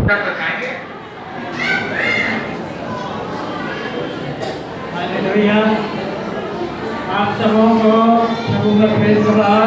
तब बताएंगे। हालेलुया। आप सबों को प्रभु का प्रेज़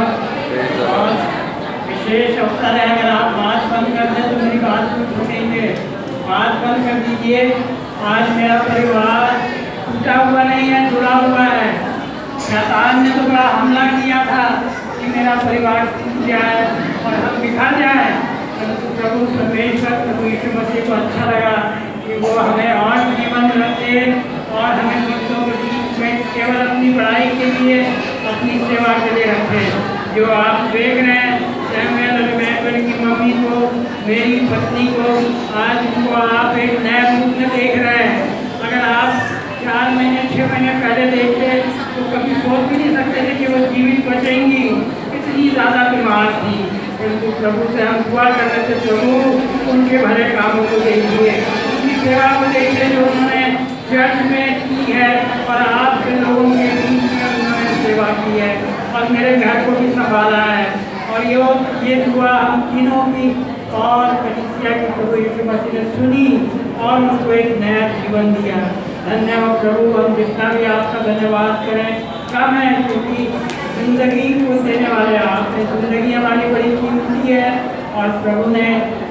और विशेष अवसर है। अगर आप बात बंद कर दें तो मेरी बात को सुनेंगे। बात बंद कर दीजिए। आज मेरा परिवार टूटा हुआ नहीं है, जुड़ा हुआ है। शैतान ने तो बड़ा हमला किया था कि मेरा परिवार टूट जाए और हम बिखर जाए, परंतु प्रभु परमेश्वर प्रभु यीशु मसीह को अच्छा लगा कि वो हमें और जीवन रखे और हमें बच्चों के बीच में केवल अपनी पढ़ाई के लिए, अपनी सेवा के लिए रखे। जो आप देख रहे हैं सैमुअल और मैकल की मम्मी को, मेरी पत्नी को, आज उनको आप एक नए रूप में देख रहे हैं। अगर आप 4 महीने 6 महीने पहले देखते तो कभी सोच भी नहीं सकते थे कि वो जीवित बचेंगी, इतनी ज़्यादा बीमार थी। परंतु प्रभु से हम दुआ कर रहे थे, प्रभु उनके भले कामों को देखिए, उनकी सेवा को देखिए जो उन्होंने चर्च में की है और आपके लोगों के बीच में उन्होंने सेवा की है और मेरे घर को भी संभाला है। और ये दुआ हम तीनों की और कलीसिया की प्रभु यीशु मसीह ने सुनी और उनको एक नया जीवन दिया। धन्यवाद प्रभु। हम जितना भी आपका धन्यवाद करें कम है, क्योंकि जिंदगी को देने वाले आप हैं। जिंदगी हमारी बड़ी कीमती है और प्रभु ने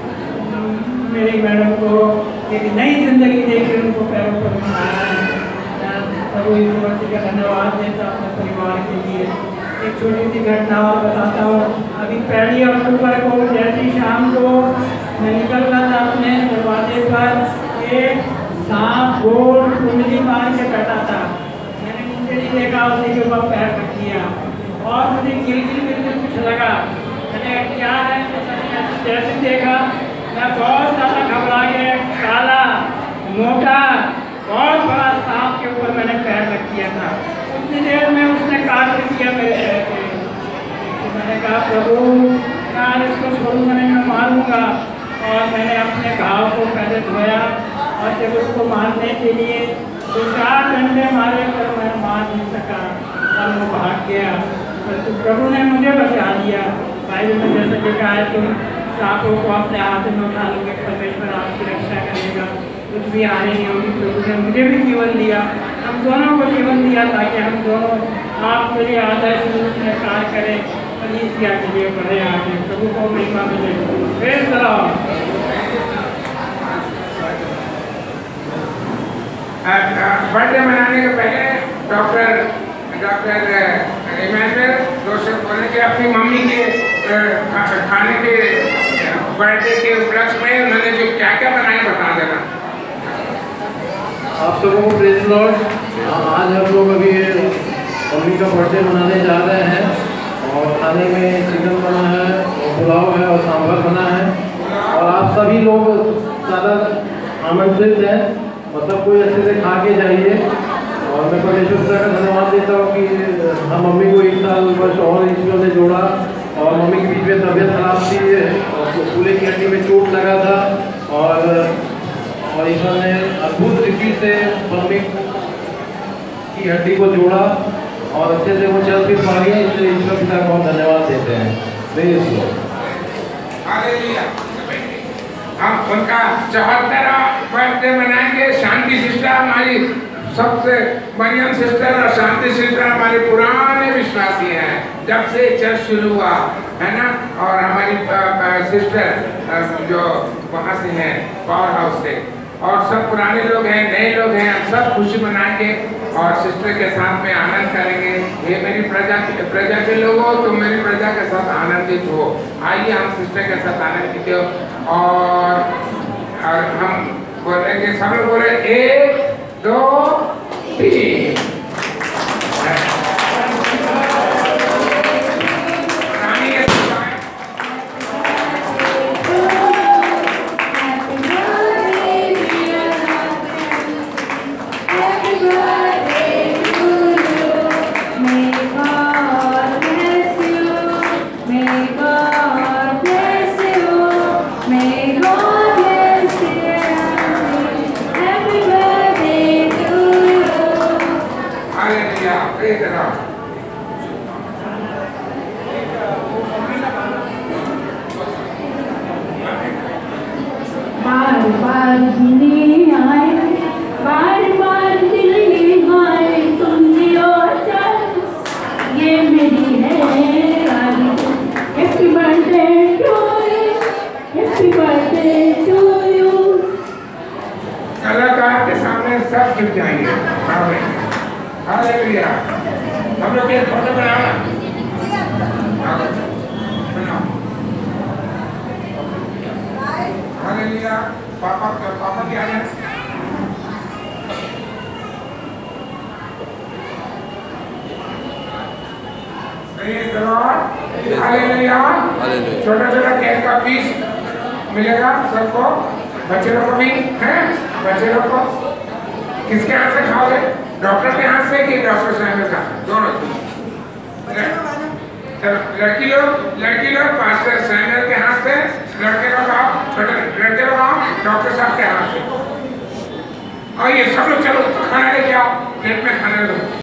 मेरी मैडम को एक नई जिंदगी देकर उनको पैरों पर उठाया है। प्रभु यीशु मसीह का धन्यवाद देता अपने परिवार के लिए। एक छोटी सी घटना और बताता हूँ। अभी 1 अक्टूबर को जैसी शाम को मैं निकल रहा था अपने दरवाजे पर, एक सांप गोल कुंडली मार के बैठा था। मैंने नीचे नहीं देखा, उसी के ऊपर पैर रख दिया और मुझे गिल कुछ लगा। मैंने क्या है जैसे देखा, मैं बहुत ज़्यादा घबरा गया। काला मोटा बहुत बड़ा सांप के ऊपर मैंने पैर रख दिया था। उतनी देर में उसने काट दिया मेरे पैर पे। तो मैंने कहा प्रभु यार इसको छोड़ूंगा नहीं, मैं मारूंगा। और मैंने अपने घाव को पहले धोया और जब उसको मारने के लिए 2-4 घंटे मारे पर मैं मार नहीं सका और वो भाग गया। परंतु प्रभु ने मुझे बचा लिया। बाइबल में जैसे लिखा है, तुम सांपों को अपने हाथ में उठा लोगे, परमेश्वर आपकी रक्षा करेगा, कुछ भी हानि नहीं होगी। प्रभु ने मुझे भी जीवन दिया, हम दोनों को जीवन दिया ताकि हम दोनों आपके लिए आदर्श रूप में कार्य करें, कलीसिया के लिए बढ़े आगे। प्रभु को महिमा मिले। Praise the Lord. बर्थडे मनाने के पहले डॉक्टर इमैनुअल जोसेफ बोले कि अपनी मम्मी के खाने के बर्थडे के उपलक्ष्य में उन्होंने जो क्या क्या बनाया बता देना। आप सबों को प्रेज़ लॉर्ड। आज हम लोग अभी मम्मी का बर्थडे मनाने जा रहे हैं और खाने में चिकन बना है और पुलाव है और सांभर बना है और आप सभी लोग ज़्यादा आमंत्रित हैं, मतलब कोई अच्छे से खा के जाइए। और मैं परमेश्वर का धन्यवाद देता हूँ कि हम मम्मी को 1 साल वर्ष और ईश्वर ने जोड़ा और मम्मी के बीच में तबीयत खराब थी और फूले की हड्डी में चोट लगा था और ईश्वर ने अद्भुत रीति से मम्मी की हड्डी को जोड़ा और अच्छे से वो चल फिर पा रही है। इसलिए ईश्वर पिता को बहुत धन्यवाद देते हैं। हम उनका 74वां बर्थडे मनाएंगे। शांति सिस्टर हमारी सबसे बढ़िया सिस्टर और शांति सिस्टर हमारे पुराने विश्वासी हैं, जब से चर्च शुरू हुआ है ना। और हमारी सिस्टर जो वहाँ से हैं पावर हाउस से, और सब पुराने लोग हैं, नए लोग हैं, हम सब खुशी मनाएंगे और सिस्टर के साथ में आनंद करेंगे। ये मेरी प्रजा के लोग हो, तो मेरी प्रजा के साथ आनंदित हो। आइए हम सिस्टर के साथ आनंदित हो और हम बोलेंगे, सब लोग बोले 1 2 3। Happy birthday to you. बार दिल्ली आए, बार बार दिल्ली आए, तुमने और ये मेरी है रानी। Happy birthday to you, happy birthday to you. कलाकार के सामने सब गिर जाएंगे। हालेलुया। हम लोग एक फोटो बनाना। हालेलुया। पापा क्या है? हालेलुया। छोटा छोटा केक का पीस मिलेगा सबको, बच्चे लोग को भी है। बच्चे लोग को किसके हाथ से खाओगे? डॉक्टर के हाथ से कि डॉक्टर साहब का? दोनों। लड़की लोग पास्टर सैमुअल के हाथ से, लड़के लोग आओ, छोटे लड़के लोग आओ डॉक्टर साहब के हाथ से। और ये सब लोग चलो खाना लेके आओ, प्लेट में खाना लो।